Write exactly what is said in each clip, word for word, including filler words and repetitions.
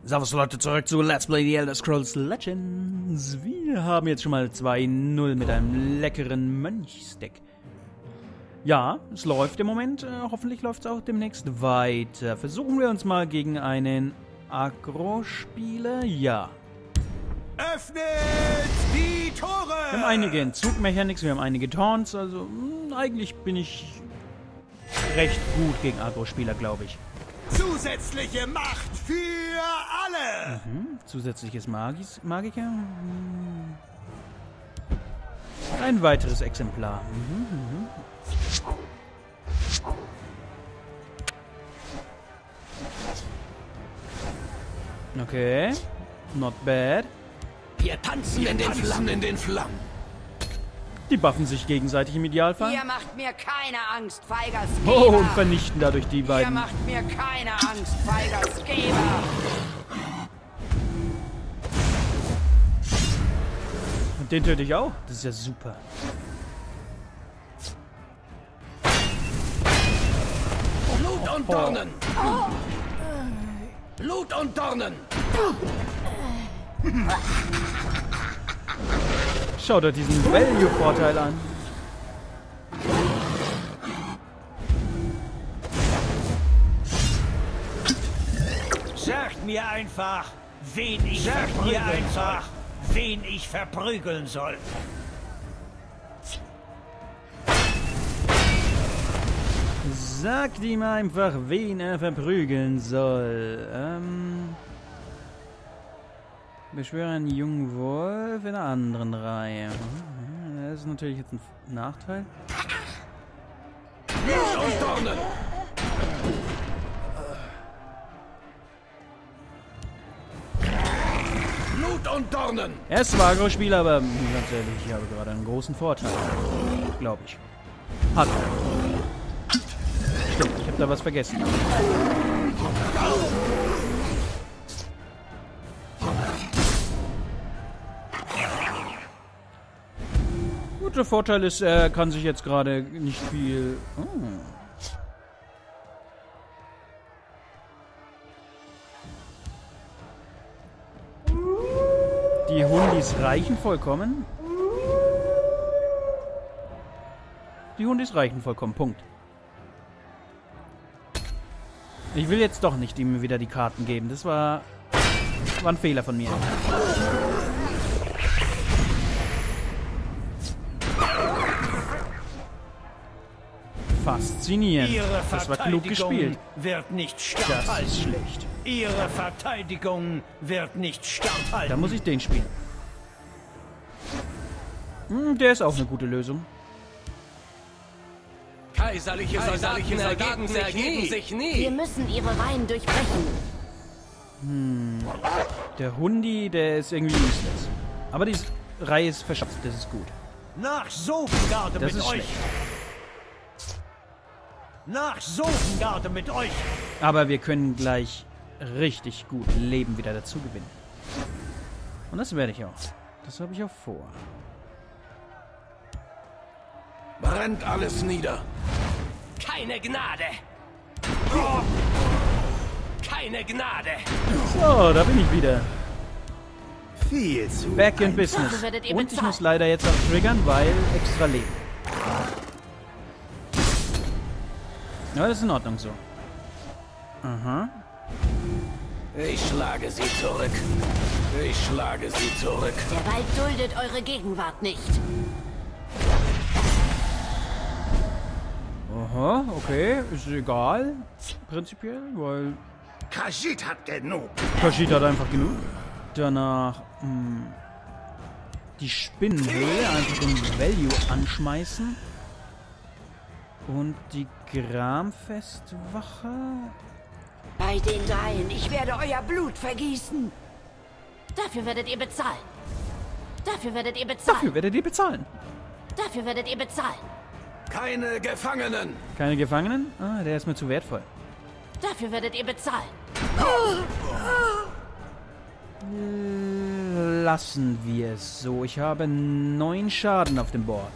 Servus Leute, zurück zu Let's Play The Elder Scrolls Legends. Wir haben jetzt schon mal zwei null mit einem leckeren Mönchsdeck. Ja, es läuft im Moment. Äh, hoffentlich läuft es auch demnächst weiter. Versuchen wir uns mal gegen einen Agro-Spieler. Ja. Öffnet die Tore! Wir haben einige Entzug-Mechanics, wir haben einige Taunts. Also mh, eigentlich bin ich recht gut gegen Agro-Spieler, glaube ich. Zusätzliche Macht für alle! Mhm. Zusätzliches Magis Magiker. Mhm. Ein weiteres Exemplar. Mhm, mhm. Okay. Not bad. Wir tanzen in den Flammen, in den Flammen. Die buffen sich gegenseitig im Idealfall. Ihr macht mir keine Angst, feiger Oh, Skeber. und vernichten dadurch die Ihr beiden. macht mir keine Angst, feiger Skeber. Und den töte ich auch. Das ist ja super. Blut und Dornen. Blut und Dornen. Schaut euch diesen Value-Vorteil an. Sagt mir einfach, wen ich Sagt mir einfach, wen ich verprügeln soll. Sagt ihm einfach, wen er verprügeln soll. Ähm... Beschwöre einen jungen Wolf in einer anderen Reihe. Das ist natürlich jetzt ein Nachteil. Blut und Dornen. Blut und Dornen. Er ist zwar Agro-Spieler, aber ganz ehrlich, ich habe gerade einen großen Vorteil. Glaube ich. Hat er. Stimmt, ich habe da was vergessen. Der Vorteil ist, er kann sich jetzt gerade nicht viel... Oh. Die Hundis reichen vollkommen. Die Hundis reichen vollkommen, Punkt. Ich will jetzt doch nicht ihm wieder die Karten geben. Das war, war ein Fehler von mir. Faszinierend. Ihre Das war klug gespielt. Wird nicht Das standhalten. ist schlecht. Ihre Verteidigung wird nicht standhalten. Da muss ich den spielen. Hm, der ist auch eine gute Lösung. Kaiserliche Soldaten ergeben sich nie. sich nie. Wir müssen ihre Reihen durchbrechen. Hm. Der Hundi, der ist irgendwie useless. Aber die Reihe ist verschafft, das ist gut. Nach Sofengarde Das mit ist euch. schlecht. Nach Sofengarde mit euch. Aber wir können gleich richtig gut Leben wieder dazu gewinnen. Und das werde ich auch. Das habe ich auch vor. Brennt alles nieder. Keine Gnade. Keine Gnade. So, da bin ich wieder. Viel zu. Back in Business. Dafür werdet ihr Und ich bezahlt. muss leider jetzt auch triggern, weil extra Leben. Ja, das ist in Ordnung so. Aha. Ich schlage sie zurück. Ich schlage sie zurück. Der Wald duldet eure Gegenwart nicht. Aha, okay. Ist egal. Prinzipiell, weil Khajiit hat genug. Khajiit hat einfach genug. Danach mh, die Spinnenhöhle, einfach den Value anschmeißen. Und die Gramfestwache. Bei den dreien, ich werde euer Blut vergießen. Dafür werdet ihr bezahlen. Dafür werdet ihr bezahlen. Dafür werdet ihr bezahlen. Dafür werdet ihr bezahlen. Keine Gefangenen. Keine Gefangenen? Ah, der ist mir zu wertvoll. Dafür werdet ihr bezahlen. Äh, Lassen wir es so. Ich habe neun Schaden auf dem Board.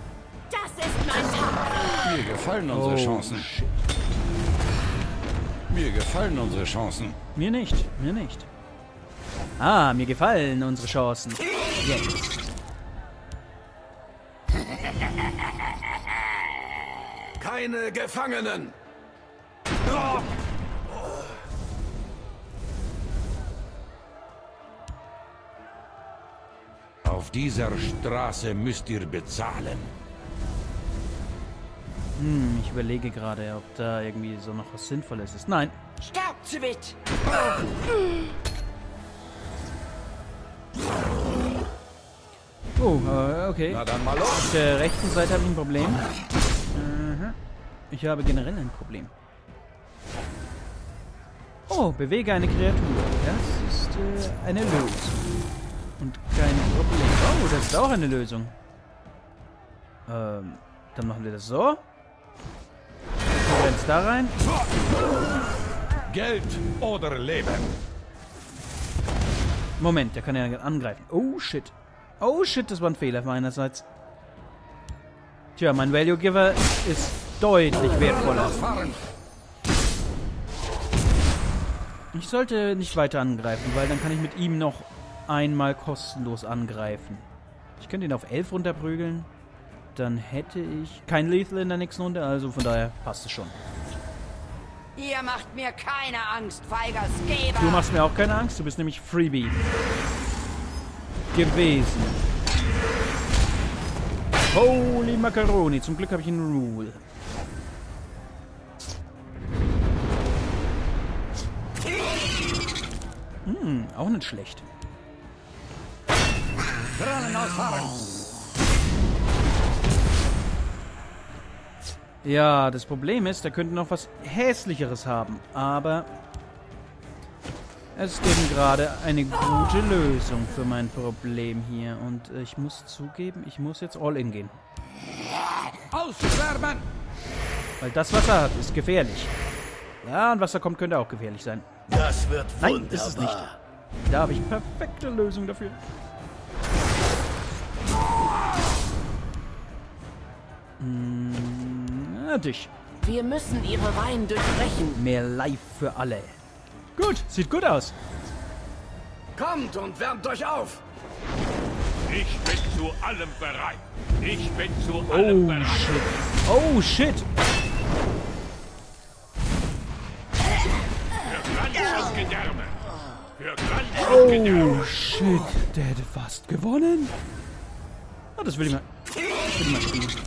Das ist mein Tag. Mir gefallen unsere Oh, Chancen. shit. Mir gefallen unsere Chancen. Mir nicht, mir nicht. Ah, mir gefallen unsere Chancen. Jetzt. Keine Gefangenen! Auf dieser Straße müsst ihr bezahlen. Hm, ich überlege gerade, ob da irgendwie so noch was Sinnvolles ist. Nein. Sterbt, Zwit! Oh, äh, okay. Na dann mal los. Auf der rechten Seite habe ich ein Problem. Mhm. Ich habe generell ein Problem. Oh, bewege eine Kreatur. Das ist äh, eine Lösung. Und kein Problem. Oh, das ist auch eine Lösung. Ähm, dann machen wir das so. Du rennst da rein. Geld oder Leben. Moment, der kann ja angreifen. Oh, shit. Oh, shit, das war ein Fehler meinerseits. Tja, mein Value Giver ist deutlich wertvoller. Ich sollte nicht weiter angreifen, weil dann kann ich mit ihm noch einmal kostenlos angreifen. Ich könnte ihn auf elf runterprügeln. Dann hätte ich kein Lethal in der nächsten Runde, also von daher passt es schon. Ihr macht mir keine Angst, feiger Skeber! Du machst mir auch keine Angst, du bist nämlich Freebie gewesen. Holy Macaroni, zum Glück habe ich einen Rule. Hm, auch nicht schlecht. Ja, das Problem ist, er könnte noch was Hässlicheres haben, aber es ist eben gerade eine gute Lösung für mein Problem hier und ich muss zugeben, ich muss jetzt all in gehen. Ausschwärmen! Weil das, was er hat, ist gefährlich. Ja, und was da kommt, könnte auch gefährlich sein. Das wird Nein, wunderbar. ist es nicht. Da habe ich perfekte Lösung dafür. Hm, na, dich. Wir müssen ihre Reihen durchbrechen. Mehr Life für alle. Gut, sieht gut aus. Kommt und wärmt euch auf! Ich bin zu allem bereit. Ich bin zu allem Oh, bereit. shit. Oh, shit. Für Glanz und Gedärme. Für Glanz und Gedärme. Oh, shit. Der hätte fast gewonnen. Oh, das will ich mal, das will ich mal spielen.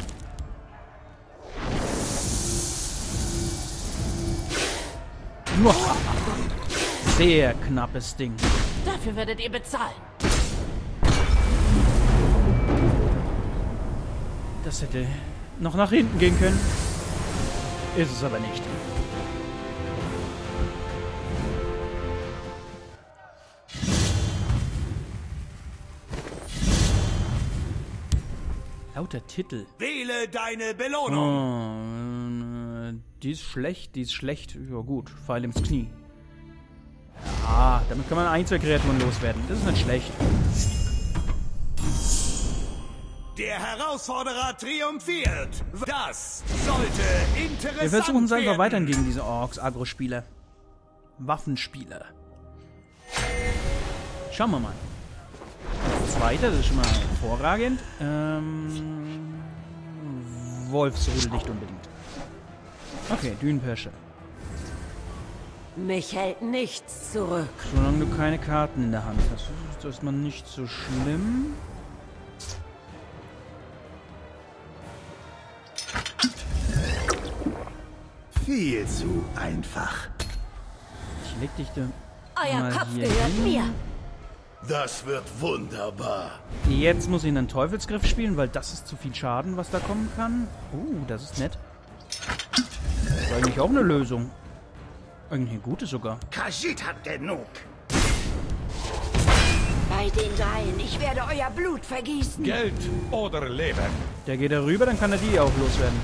Sehr knappes Ding. Dafür werdet ihr bezahlen. Das hätte noch nach hinten gehen können. Ist es aber nicht. Lauter Titel. Wähle deine Belohnung. Oh, äh, die ist schlecht, die ist schlecht. Ja gut, Pfeil ins Knie. Ja, damit kann man ein, zwei Kreaturen loswerden. Das ist nicht schlecht. Der Herausforderer triumphiert. Das sollte interessant Wir versuchen es einfach werden. weiter gegen diese Orks, Agro-Spieler. Waffenspieler. Schauen wir mal. Zweiter, das ist schon mal hervorragend. Ähm, Wolfsrudel nicht unbedingt. Okay, Dünenpirsche. Mich hält nichts zurück. Solange du keine Karten in der Hand hast, ist das mal nicht so schlimm. Viel zu einfach. Ich leg dich da Euer mal Kopf hier gehört hin. mir. Das wird wunderbar. Jetzt muss ich einen Teufelsgriff spielen, weil das ist zu viel Schaden, was da kommen kann. Uh, das ist nett. Das ist eigentlich auch eine Lösung. Eigentlich eine gute sogar. Khajiit hat genug. Bei den dreien, ich werde euer Blut vergießen. Geld oder Leben. Der geht da rüber, dann kann er die auch loswerden.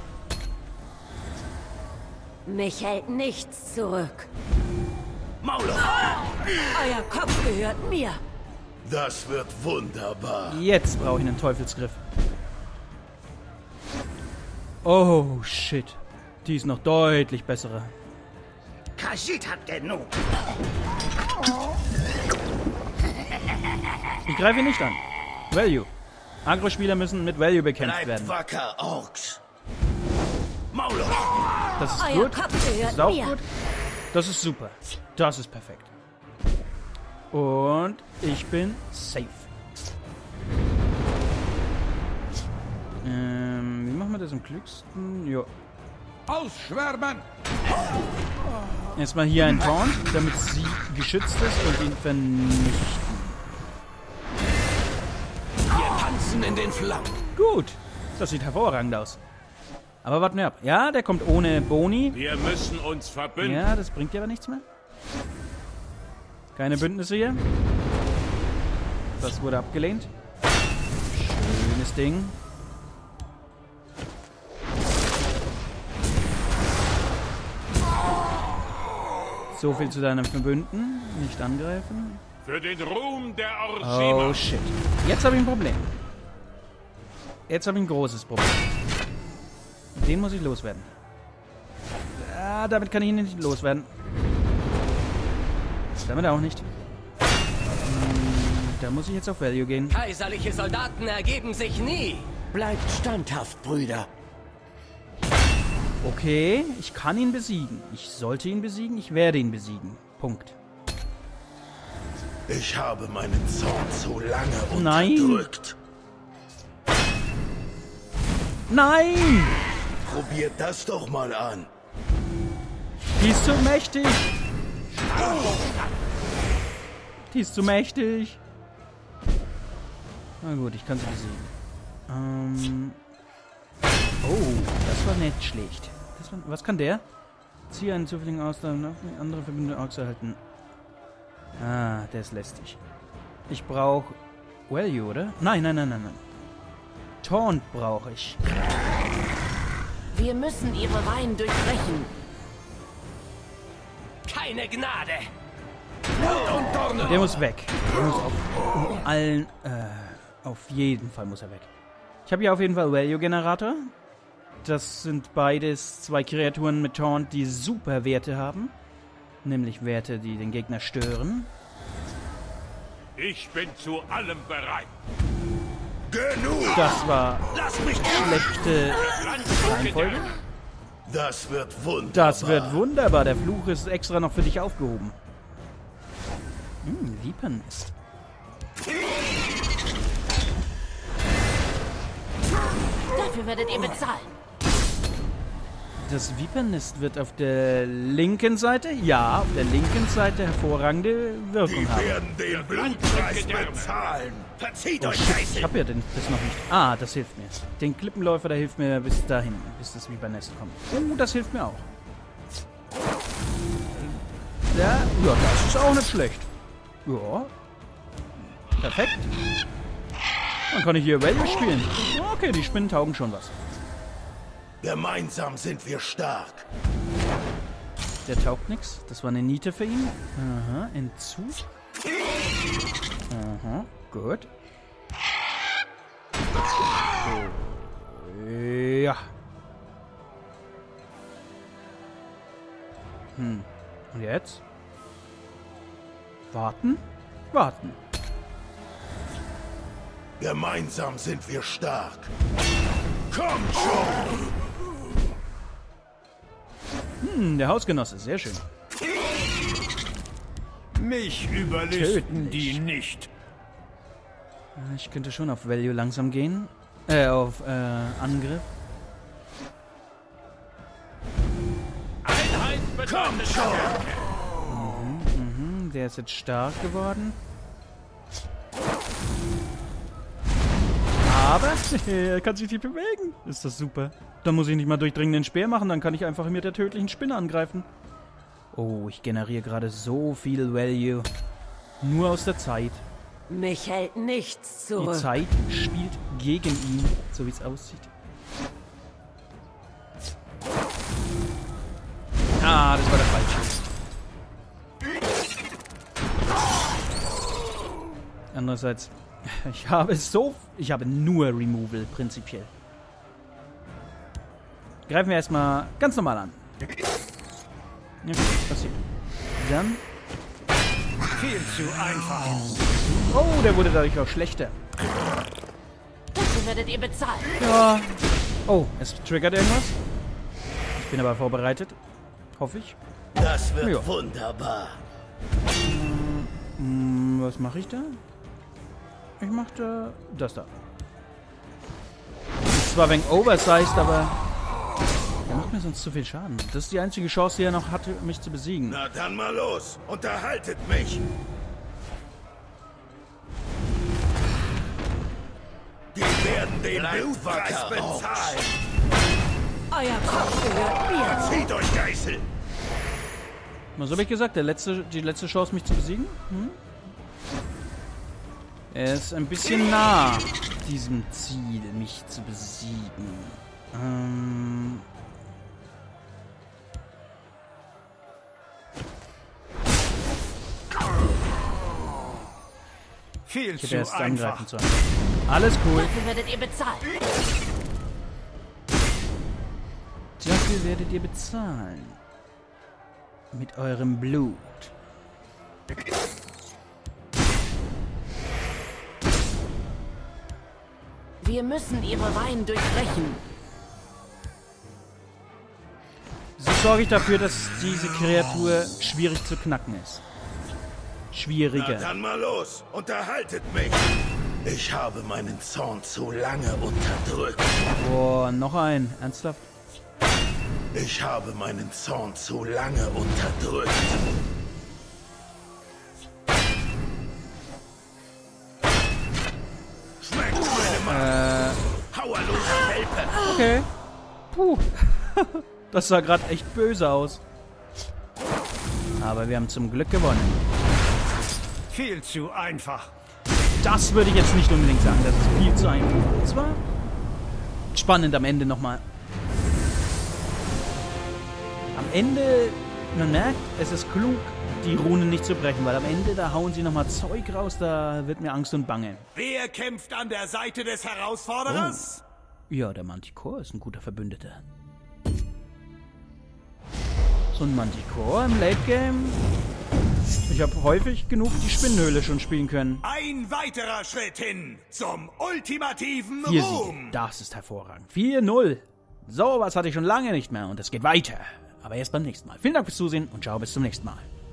Mich hält nichts zurück. Mauler. Euer Kopf gehört mir. Das wird wunderbar. Jetzt brauche ich einen Teufelsgriff. Oh, shit. Die ist noch deutlich bessere. Khajiit hat genug. Ich greife ihn nicht an. Value. Agro-Spieler müssen mit Value bekämpft Bleibt werden. wacker, Orks. Maulung. Das ist Euer gut. Kopf Das gehört ist auch mir. gut. Das ist super. Das ist perfekt. Und ich bin safe. Ähm, wie machen wir das am klügsten? Jo. Ausschwärmen! Erstmal hier ein Taunt, damit sie geschützt ist und ihn vernichten. Wir tanzen in den Flammen. Gut. Das sieht hervorragend aus. Aber warten wir ab. Ja, der kommt ohne Boni. Wir müssen uns verbünden. Ja, das bringt dir aber nichts mehr. Keine Bündnisse hier. Das wurde abgelehnt. Schönes Ding. So viel zu deinem Verbünden. Nicht angreifen. Für den Ruhm der Orsima. Oh shit. Jetzt habe ich ein Problem. Jetzt habe ich ein großes Problem. Den muss ich loswerden. Ah, damit kann ich ihn nicht loswerden. Damit auch nicht. Hm, da muss ich jetzt auf Value gehen. Kaiserliche Soldaten ergeben sich nie. Bleibt standhaft, Brüder. Okay, ich kann ihn besiegen. Ich sollte ihn besiegen, ich werde ihn besiegen. Punkt. Ich habe meinen Zorn zu lange Nein. unterdrückt. Nein! Probiert das doch mal an. Die ist zu mächtig! Die ist zu mächtig! Na gut, ich kann sie besiegen. Ähm... Oh, das war nicht schlecht. Das war, was kann der? Ziehe einen zufälligen Ausdauer, andere verbindende Orks erhalten. Ah, der ist lästig. Ich brauche Value, oder? Nein, nein, nein, nein, nein. Taunt brauche ich. Wir müssen ihre Reihen durchbrechen. Keine Gnade. Der muss weg. Der muss auf um allen... Äh, auf jeden Fall muss er weg. Ich habe hier auf jeden Fall Value-Generator. Das sind beides zwei Kreaturen mit Taunt, die super Werte haben. Nämlich Werte, die den Gegner stören. Ich bin zu allem bereit. Genug! Das war Lass mich schlechte Reihenfolge. Das wird wunderbar. Das wird wunderbar. Der Fluch ist extra noch für dich aufgehoben. Hm, Viepernest. Dafür werdet ihr bezahlen. Das Viepernest wird auf der linken Seite, ja, auf der linken Seite hervorragende Wirkung Die haben. werden den Blutpreis bezahlen. Verzieht euch, Geißel. Ich habe ja den, das noch nicht. Ah, das hilft mir. Den Klippenläufer, der hilft mir bis dahin, bis das Viepernest kommt. Oh, das hilft mir auch. Ja, ja, das ist auch nicht schlecht. Ja. Perfekt. Dann kann ich hier Value spielen. Okay, die Spinnen taugen schon was. Gemeinsam sind wir stark. Der taugt nichts. Das war eine Niete für ihn. Aha, Entzug. Aha, gut. Ja. Hm. Und jetzt? Warten? Warten. Gemeinsam sind wir stark. Komm schon! Hm, der Hausgenosse, sehr schön. Mich überlisten Töten die nicht. Ich könnte schon auf Value langsam gehen. Äh, auf äh, Angriff. Einheit bedeutet Stärke. Mhm, der ist jetzt stark geworden. Aber er kann sich nicht bewegen. Ist das super. Dann muss ich nicht mal durchdringenden Speer machen, dann kann ich einfach mit der tödlichen Spinne angreifen. Oh, ich generiere gerade so viel Value. Nur aus der Zeit. Mich hält nichts Die zurück. Zeit spielt gegen ihn, so wie es aussieht. Ah, das war der falsche. Andererseits, ich habe so... Ich habe nur Removal, prinzipiell. Greifen wir erstmal ganz normal an. Ja, was passiert? Dann. Viel zu einfach. Oh, der wurde dadurch auch schlechter. Dafür werdet ihr bezahlen. Ja. Oh, es triggert irgendwas. Ich bin aber vorbereitet. Hoffe ich. Das wird Ja. wunderbar. Hm, was mache ich da? Ich mache da das da. Ist zwar ein wenig oversized, aber der macht mir sonst zu viel Schaden. Das ist die einzige Chance, die er noch hatte, mich zu besiegen. Na dann mal los. Unterhaltet mich. Die werden den Blutpreis bezahlen. Euer Kopf gehört mir. Zieht euch, Geißel. Was habe ich gesagt? Der letzte, die letzte Chance, mich zu besiegen? Hm? Er ist ein bisschen nah diesem Ziel, mich zu besiegen. Ähm... Viel Ich hätte zu erst einfach. angreifen sollen. Alles cool. Dafür werdet ihr bezahlen. Dafür werdet ihr bezahlen. Mit eurem Blut. Wir müssen ihre Reihen durchbrechen. So sorge ich dafür, dass diese Kreatur schwierig zu knacken ist. Na Schwieriger. dann mal los. Unterhaltet mich. Ich habe meinen Zorn zu lange unterdrückt. Boah, noch ein. Ernsthaft? Ich habe meinen Zorn zu lange unterdrückt. Schmeckt meine Macht. Äh, Hauerlose Welpe. okay. Puh. Das sah gerade echt böse aus. Aber wir haben zum Glück gewonnen. Viel zu einfach. Das würde ich jetzt nicht unbedingt sagen. Das ist viel zu einfach. Das war spannend am Ende nochmal. Am Ende, man merkt, es ist klug, die Runen nicht zu brechen, weil am Ende, da hauen sie nochmal Zeug raus, da wird mir Angst und Bange. Wer kämpft an der Seite des Herausforderers? Ja, der Manticore ist ein guter Verbündeter. So ein Manticore im Late Game. Ich habe häufig genug die Spinnenhöhle schon spielen können. Ein weiterer Schritt hin zum ultimativen Vier Ruhm. Siege, das ist hervorragend. vier null. So was hatte ich schon lange nicht mehr und es geht weiter. Aber erst beim nächsten Mal. Vielen Dank fürs Zusehen und ciao, bis zum nächsten Mal.